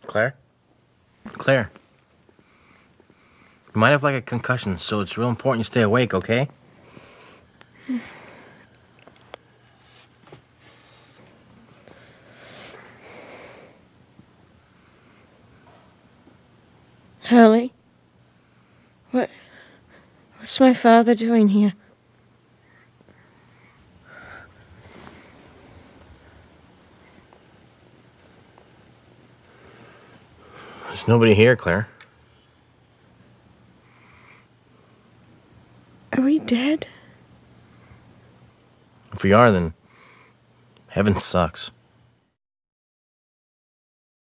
Claire? Claire. You might have like a concussion, so it's real important you stay awake, okay? Hurley? What's my father doing here? There's nobody here, Claire. Are we dead? If we are, then heaven sucks.